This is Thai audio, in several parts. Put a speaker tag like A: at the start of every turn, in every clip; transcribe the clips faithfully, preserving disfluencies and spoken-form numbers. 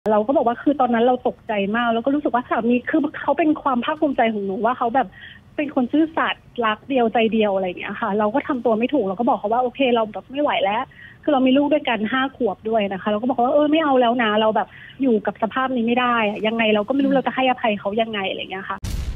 A: เราก็บอกว่าคือตอนนั้นเราตกใจมากแล้วก็รู้สึกว่าสามีคือเขาเป็นความภาคภูมิใจของหนูว่าเขาแบบเป็นคนซื่อสัตย์รักเดียวใจเดียวอะไรอย่างเงี้ยค่ะเราก็ทำตัวไม่ถูกเราก็บอกเขาว่าโอเคเราแบบไม่ไหวแล้วคือเรามีลูกด้วยกันห้าขวบด้วยนะคะเราก็บอกว่าเออไม่เอาแล้วนะเราแบบอยู่กับสภาพนี้ไม่ได้ยังไงเราก็ไม่รู้เราจะให้อภัยเขายังไงอะไรอย่างเงี้ยค่ะ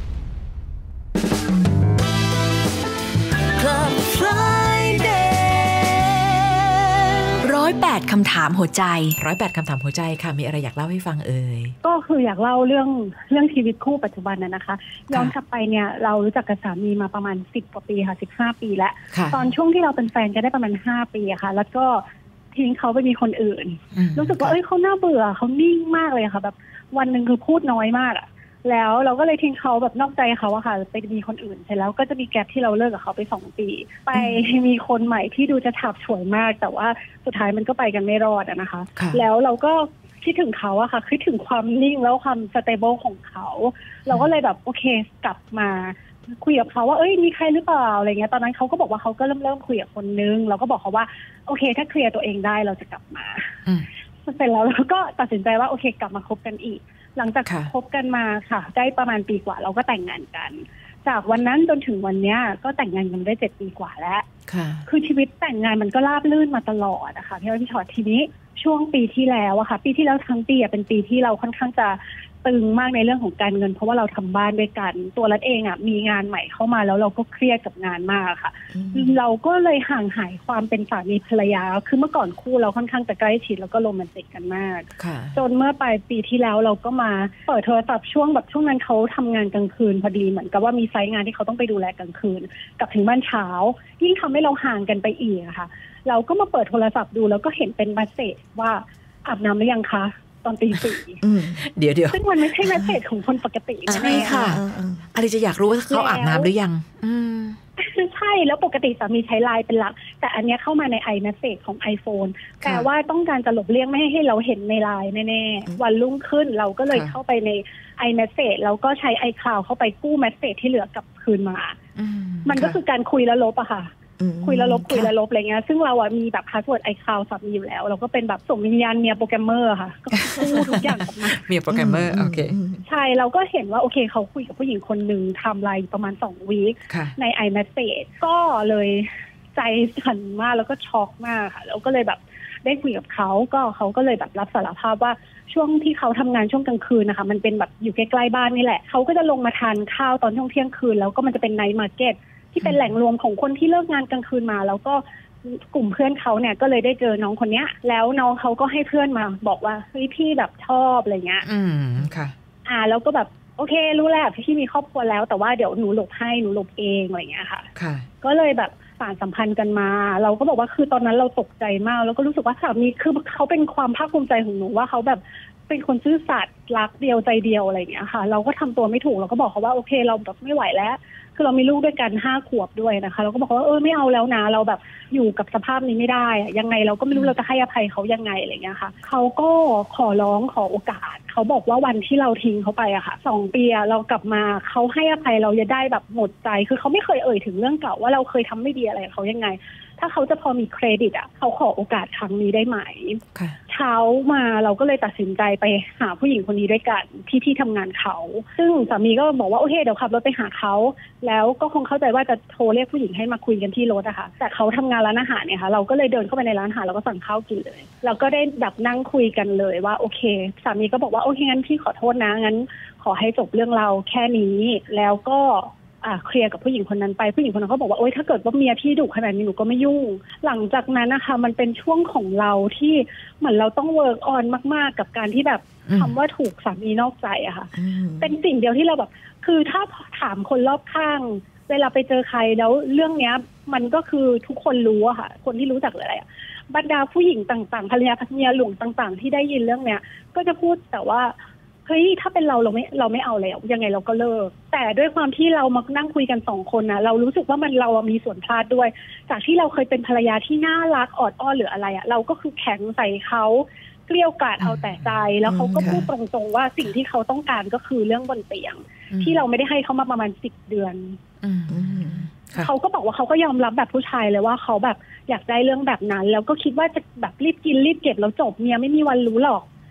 B: ร้อยแปดคำถามหัวใจร้อยแปดคำถามหัวใจค่ะมีอะไรอยากเล่าให้ฟังเอ่ย
A: ก็คืออยากเล่าเรื่องเรื่องชีวิตคู่ปัจจุบันน่ะนะคะย้อนกลับไปเนี่ยเรารู้จักกับสามีมาประมาณสิบกว่าปีค่ะสิบห้าปีแล้วตอนช่วงที่เราเป็นแฟนกันได้ประมาณห้าปีอะค่ะแล้วก็ทิ้งเขาไปมีคนอื่นรู้สึกว่าเอ้ยเขาน่าเบื่อเขานิ่งมากเลยค่ะแบบวันนึงคือพูดน้อยมากอะแล้วเราก็เลยทิ้งเขาแบบนอกใจเขาอะค่ะไปมีคนอื่นเสร็จแล้วก็จะมีแกปที่เราเลิกกับเขาไปสองปีไปมีคนใหม่ที่ดูจะฉับฉวยมากแต่ว่าสุดท้ายมันก็ไปกันไม่รอดอะนะคะแล้วเราก็คิดถึงเขาอะค่ะคิดถึงความนิ่งแล้วความสเตเบิลของเขาเราก็เลยแบบโอเคกลับมาคุยกับเขาว่าเอ้ยมีใครหรือเปล่าอะไรเงี้ยตอนนั้นเขาก็บอกว่าเขาก็เริ่มเริ่มคุยกับคนนึงเราก็บอกเขาว่าโอเคถ้าเคลียร์ตัวเองได้เราจะกลับมาเสร็จแล้วเราก็ตัดสินใจว่าโอเคกลับมาคบกันอีกหลังจากคบกันมาค่ะได้ประมาณปีกว่าเราก็แต่งงานกันจากวันนั้นจนถึงวันนี้ก็แต่งงานกันได้เจ็ดปีกว่าแล้วคือชีวิตแต่งงานมันก็ราบรื่นมาตลอดนะคะพี่อ้อยพี่ชอตทีนี้ช่วงปีที่แล้วอะค่ะปีที่แล้วทั้งปีเป็นปีที่เราค่อนข้างจะตึงมากในเรื่องของการเงินเพราะว่าเราทำบ้านด้วยกันตัวรัฐเองอะมีงานใหม่เข้ามาแล้วเราก็เครียดกับงานมากค่ะเราก็เลยห่างหายความเป็นสามีภรรยาคือเมื่อก่อนคู่เราค่อนข้างจะใกล้ชิดแล้วก็โรแมนติกกันมากจนเมื่อปลายปีที่แล้วเราก็มาเปิดโทรศัพท์ช่วงแบบช่วงนั้นเขาทำงานกลางคืนพอดีเหมือนกับว่ามีไซต์งานที่เขาต้องไปดูแลกลางคืนกลับถึงบ้านเช้ายิ่งทำให้เราห่างกันไปอีกค่ะเราก็มาเปิดโทรศัพท์ดูแล้วก็เห็นเป็นเมสเสจว่าอาบน้ำหรือยังคะตอนตีสี่
B: เดี๋ยวเดี๋ยว
A: ซึ่งมันไม่ใช่เมสเสจของคนปกติ
B: ใช่ค่ะอะไรจะอยากรู้ว่าเขาอาบน้ำหรือยัง
A: ใช่แล้วปกติสามีใช้ไลน์เป็นหลักแต่อันนี้เข้ามาใน iMessage ของ iPhone แต่ว่าต้องการจะหลบเลี่ยงไม่ให้เราเห็นในไลน์แน่ๆวันรุ่งขึ้นเราก็เลยเข้าไปใน iMessage แล้วก็ใช้ iCloud เข้าไปกู้เมสเสจที่เหลือกลับคืนมามันก็คือการคุยแล้วลบอะค่ะคุยแล้วลบคุยแล้วลบอะไรเงี้ยซึ่งเราอะมีแบบพาสเวิร์ด iCloud สับมีอยู่แล้วเราก็เป็นแบบส่งวิญญาณเมียโปรแกรมเมอร์ค่ะก็กู้ทุกอย่างกลับมา
B: เมียโปรแกรมเมอร์โอเค
A: ใช่เราก็เห็นว่าโอเคเขาคุยกับผู้หญิงคนหนึ่งไทม์ไลน์ประมาณสองวีคใน iMessage ก็เลยใจสั่นมากแล้วก็ช็อกมากค่ะแล้วก็เลยแบบได้คุยกับเขาก็เขาก็เลยแบบรับสารภาพว่าช่วงที่เขาทำงานช่วงกลางคืนนะคะมันเป็นแบบอยู่ใกล้ๆบ้านนี่แหละเขาก็จะลงมาทานข้าวตอนช่วงเที่ยงคืนแล้วก็มันจะเป็นไนท์มาร์เก็ตที่เป็นแหล่งรวมของคนที่เลิกงานกลางคืนมาแล้วก็กลุ่มเพื่อนเขาเนี่ยก็เลยได้เจอน้องคนเนี้ยแล้วน้องเขาก็ให้เพื่อนมาบอกว่าเฮ้ยพี่แบบชอบอะไรเงี้ย
B: อืมค่ะ
A: อ่าแล้วก็แบบโอเครู้แล้วพี่มีครอบครัวแล้วแต่ว่าเดี๋ยวหนูหลบให้หนูหลบเองอะไรเงี้ยค่ะ
B: ค่ะ
A: ก็เลยแบบสานสัมพันธ์กันมาเราก็บอกว่าคือตอนนั้นเราตกใจมากแล้วก็รู้สึกว่าสามีคือเขาเป็นความภาคภูมิใจของหนูว่าเขาแบบเป็นคนซื่อสัตย์รักเดียวใจเดียวอะไรอย่างเงี้ยค่ะเราก็ทำตัวไม่ถูกเราก็บอกเขาว่าโอเคเราแบบไม่ไหวแล้วคือเรามีลูกด้วยกันห้าขวบด้วยนะคะเราก็บอกว่าเออไม่เอาแล้วนะเราแบบอยู่กับสภาพนี้ไม่ได้ยังไงเราก็ไม่รู้เราจะให้อภัยเขายังไงอะไรเงี้ยค่ะเขาก็ขอร้องขอโอกาสเขาบอกว่าวันที่เราทิ้งเขาไปอะค่ะสองปีเรากลับมาเขาให้อภัยเราจะได้แบบหมดใจคือเขาไม่เคยเอ่ยถึงเรื่องเก่าว่าเราเคยทำไม่ดีอะไรเขายังไงถ้าเขาจะพอมีเครดิตอ่ะเขาขอโอกาสครั้งนี้ได้ไหมเช้ามาเราก็เลยตัดสินใจไปหาผู้หญิงคนนี้ด้วยกันที่ที่ทำงานเขาซึ่งสามีก็บอกว่าโอเคเดี๋ยวขับรถไปหาเขาแล้วก็คงเข้าใจว่าจะโทรเรียกผู้หญิงให้มาคุยกันที่รถอะค่ะแต่เขาทำงานร้านอาหารเนี่ยค่ะเราก็เลยเดินเข้าไปในร้านอาหารแล้วก็สั่งข้าวกินเลยเราก็ได้แบบนั่งคุยกันเลยว่าโอเคสามีก็บอกว่าโอเคงั้นพี่ขอโทษนะงั้นขอให้จบเรื่องเราแค่นี้แล้วก็อ่าเคลียร์กับผู้หญิงคนนั้นไปผู้หญิงคนนั้นก็บอกว่าโอ๊ยถ้าเกิดว่าเมียพี่ดุขนาดนี้หนูก็ไม่ยุ่งหลังจากนั้นนะคะมันเป็นช่วงของเราที่เหมือนเราต้องเวิร์กออนมากๆกับการที่แบบคำว่าถูกสามีนอกใจอะค่ะเป็นสิ่งเดียวที่เราแบบคือถ้าถามคนรอบข้างเวลาไปเจอใครแล้วเรื่องเนี้ยมันก็คือทุกคนรู้อะค่ะคนที่รู้จักเลยอะบรรดาผู้หญิงต่างๆภรรยาภรรยาหลวงต่างๆที่ได้ยินเรื่องเนี้ยก็จะพูดแต่ว่าเฮ้ยถ้าเป็นเราเราไม่เราไม่เอาแล้วยังไงเราก็เลิกแต่ด้วยความที่เรามานั่งคุยกันสองคนนะเรารู้สึกว่ามันเรามีส่วนพลาดด้วยจากที่เราเคยเป็นภรรยาที่น่ารักออดอ้อนหรืออะไรอะเราก็คือแข็งใส่เขาเกลี้ยกล่อมเอาแต่ใจแล้วเขาก็พูดตรงๆว่าสิ่งที่เขาต้องการก็คือเรื่องบนเตียงที่เราไม่ได้ให้เขามาประมาณสิบเดือนเขาก็บอกว่าเขาก็ยอมรับแบบผู้ชายเลยว่าเขาแบบอยากได้เรื่องแบบนั้นแล้วก็คิดว่าจะแบบรีบกินรีบเก็บแล้วจบเมียไม่มีวันรู้หรอก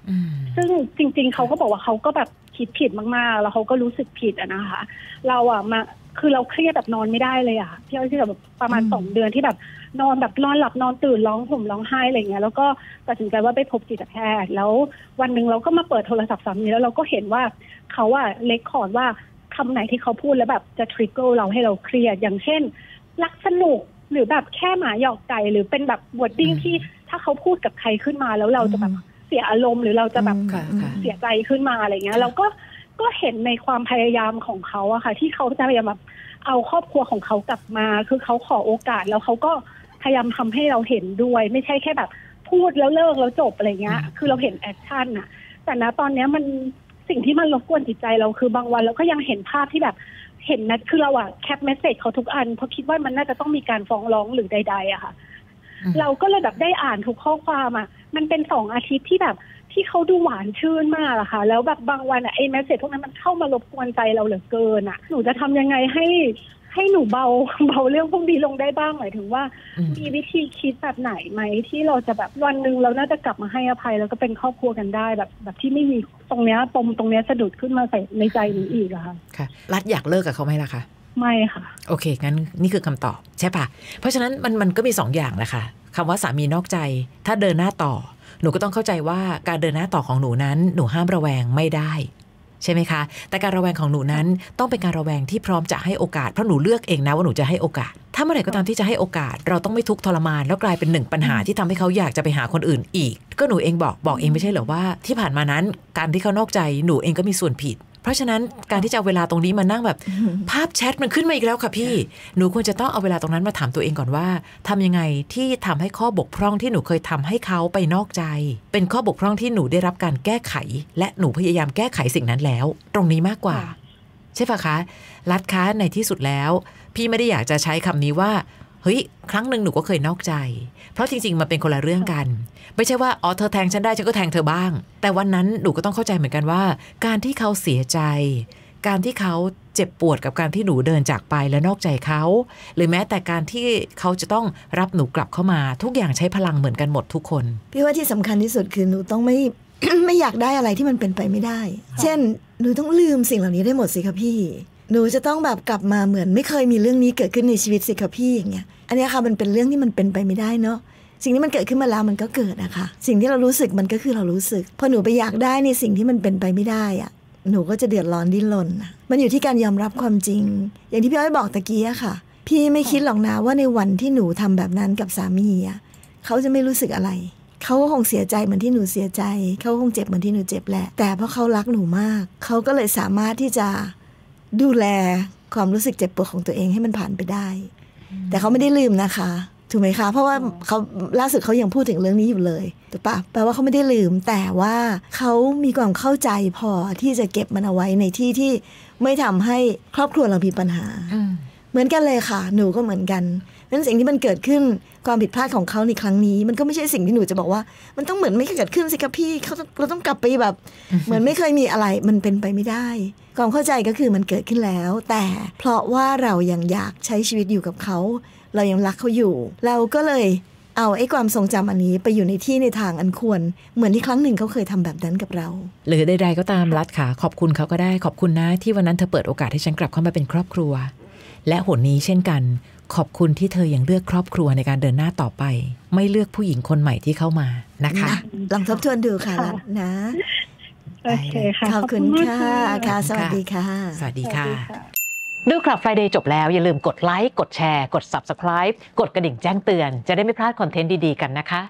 A: ซึ่งจริงๆเขาก็บอกว่าเขาก็แบบคิดผิดมากๆแล้วเขาก็รู้สึกผิดอะนะคะเราอะมาคือเราเครียดแบบนอนไม่ได้เลยอะพี่อ้อยที่แบบประมาณสองเดือนที่แบบนอนแบบนอนหลับนอนตื่นร้องห่มร้องไห้อะไรเงี้ยแล้วก็ตัดสินใจว่าไปพบจิตแพทย์แล้ววันหนึ่งเราก็มาเปิดโทรศัพท์สามีแล้วเราก็เห็นว่าเขาอะเรคคอร์ดว่าคำไหนที่เขาพูดแล้วแบบจะทริกเกอร์เราให้เราเครียดอย่างเช่นรักสนุกหรือแบบแค่หมาหยอกไก่หรือเป็นแบบวอร์ดดิ้งที่ถ้าเขาพูดกับใครขึ้นมาแล้วเราจะแบบเสียอารมณ์หรือเราจะแบบเสียใจขึ้นมาอะไรเงี้ยเราก็ก็เห็นในความพยายามของเขาอะค่ะที่เขาจะพยายามแบบเอาครอบครัวของเขากลับมาคือเขาขอโอกาสแล้วเขาก็พยายามทำให้เราเห็นด้วยไม่ใช่แค่แบบพูดแล้วเลิกแล้วจบอะไรเงี้ยคือเราเห็นแอคชั่นอะแต่ณตอนนี้มันสิ่งที่มันรบกวนจิตใจเราคือบางวันเราก็ยังเห็นภาพที่แบบเห็นนะคือเราอะแคปเมสเสจเขาทุกอันเพราะคิดว่ามันน่าจะต้องมีการฟ้องร้องหรือใดๆอะค่ะเราก็เลยแบบได้อ่านทุกข้อความอะมันเป็นสองอาทิตย์ที่แบบที่เขาดูหวานชื่นมากอะค่ะแล้วแบบบางวันอะไอ้เมสเสจพวกนั้นมันเข้ามารบกวนใจเราเหลือเกินอะหนูจะทำยังไงให้ให้หนูเบาเบาเรื่องพวกนี้ลงได้บ้างหมายถึงว่ามีวิธีคิดแบบไหนไหมที่เราจะแบบวันหนึ่งเราน่าจะกลับมาให้อภัยแล้วก็เป็นครอบครัวกันได้แบบแบบที่ไม่มีตรงเนี้ยปมตรงเนี้ยสะดุดขึ้นมาใส่ในใจหนูอีกอะค่ะ
B: ค่ะรัฐอยากเลิกกับเขาไหมล่ะคะ
A: ไม่ค่ะ
B: โอเคงั้นนี่คือคำตอบใช่ปะเพราะฉะนั้นมันมันก็มีสองอย่างนะคะคำว่าสามีนอกใจถ้าเดินหน้าต่อหนูก็ต้องเข้าใจว่าการเดินหน้าต่อของหนูนั้นหนูห้ามระแวงไม่ได้ใช่ไหมคะแต่การระแวงของหนูนั้นต้องเป็นการระแวงที่พร้อมจะให้โอกาสเพราะหนูเลือกเองนะว่าหนูจะให้โอกาสถ้าเมื่อไหร่ก็ตามที่จะให้โอกาสเราต้องไม่ทุกข์ทรมานแล้วกลายเป็นหนึ่งปัญหาที่ทำให้เขาอยากจะไปหาคนอื่นอีกก็หนูเองบอกบอกเองไม่ใช่เหรอว่าที่ผ่านมานั้นการที่เขานอกใจหนูเองก็มีส่วนผิดเพราะฉะนั้นการที่จะเอาเวลาตรงนี้มานั่งแบบภาพแชทมันขึ้นมาอีกแล้วค่ะพี่หนูควรจะต้องเอาเวลาตรงนั้นมาถามตัวเองก่อนว่าทำยังไงที่ทำให้ข้อบกพร่องที่หนูเคยทำให้เขาไปนอกใจเป็นข้อบกพร่องที่หนูได้รับการแก้ไขและหนูพยายามแก้ไขสิ่งนั้นแล้วตรงนี้มากกว่าใช่ปะคะรัฐคะในที่สุดแล้วพี่ไม่ได้อยากจะใช้คำนี้ว่าเฮ้ยครั้งหนึ่งหนูก็เคยนอกใจเพราะจริงๆมันเป็นคนละเรื่องกันไม่ใช่ว่าอ๋อเธอแทงฉันได้ฉันก็แทงเธอบ้างแต่วันนั้นหนูก็ต้องเข้าใจเหมือนกันว่าการที่เขาเสียใจการที่เขาเจ็บปวดกับการที่หนูเดินจากไปและนอกใจเขาหรือแม้แต่การที่เขาจะต้องรับหนูกลับเข้ามาทุกอย่างใช้พลังเหมือนกันหมดทุกคน
C: พี่ว่าที่สำคัญที่สุดคือหนูต้องไม่ ไม่อยากได้อะไรที่มันเป็นไปไม่ได้เช่นหนูต้องลืมสิ่งเหล่านี้ได้หมดสิคะพี่หนูจะต้องแบบกลับมาเหมือนไม่เคยมีเรื่องนี้เกิดขึ้นในชีวิตสิคะพี่อย่างเงี้ยอันนี้ค่ะมันเป็นเรื่องที่มันเป็นไปไม่ได้เนาะสิ่งที่มันเกิดขึ้นมาแล้วมันก็เกิดนะคะสิ่งที่เรารู้สึกมันก็คือเรารู้สึกพอหนูไปอยากได้ในสิ่งที่มันเป็นไปไม่ได้อะหนูก็จะเดือดร้อนดิ้นรนมันอยู่ที่การยอมรับความจริงอย่างที่พี่อ้อยบอกตะกี้อะค่ะพี่ไม่คิดหรอกนะว่าในวันที่หนูทำแบบนั้นกับสามีอะเขาจะไม่รู้สึกอะไรเขาก็คงเสียใจเหมือนที่หนูเสียใจเขาคงเจ็บเหมือนที่หนูเจ็บแหละแต่เพราะเขารักหนูมากเขาก็เลยสามารถที่จะดูแลความรู้สึกเจ็บปวดของตัวเองให้มันผ่านไปได้แต่เขาไม่ได้ลืมนะคะถูกไหมคะเพราะว่าเขาล่าสุดเขายังพูดถึงเรื่องนี้อยู่เลยถูกปะแปลว่าเขาไม่ได้ลืมแต่ว่าเขามีความเข้าใจพอที่จะเก็บมันเอาไว้ในที่ที่ไม่ทำให้ครอบครัวเรามีปัญหาเหมือนกันเลยค่ะหนูก็เหมือนกันนั้นสิ่งที่มันเกิดขึ้นความผิดพลาดของเขาในครั้งนี้มันก็ไม่ใช่สิ่งที่หนูจะบอกว่ามันต้องเหมือนไม่เกิดขึ้นสิคะพี่เขาเราต้องกลับไปแบบเหมือนไม่เคยมีอะไรมันเป็นไปไม่ได้ความเข้าใจก็คือมันเกิดขึ้นแล้วแต่เพราะว่าเรายังอยากใช้ชีวิตอยู่กับเขาเรายังรักเขาอยู่เราก็เลยเอาไอ้ความทรงจำอันนี้ไปอยู่ในที่ในทางอันควรเหมือนที่ครั้งหนึ่งเขาเคยทำแบบนั้นกับเรา
B: หรือใดๆก็ตามรัฐค่ะขอบคุณเขาก็ได้ขอบคุณนะที่วันนั้นเธอเปิดโอกาสให้ฉันกลับเข้ามาเป็นครอบครัวและหนนี้เช่นกันขอบคุณที่เธอยังเลือกครอบครัวในการเดินหน้าต่อไปไม่เลือกผู้หญิงคนใหม่ที่เข้ามานะคะ
C: ลองทบทวนดูค่ะรัฐนะ
A: โอเคค่ะ
C: ขอบคุณค่ะค่ะสวัสดีค่ะ
B: สวัสดีค่ะดูคลับ Friday จบแล้วอย่าลืมกดไลค์กดแชร์กด Subscribe กดกระดิ่งแจ้งเตือนจะได้ไม่พลาดคอนเทนต์ดีๆกันนะคะ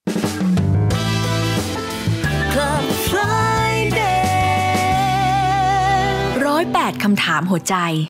C: Club Friday
B: ร้อยแปดคำถามหัวใจ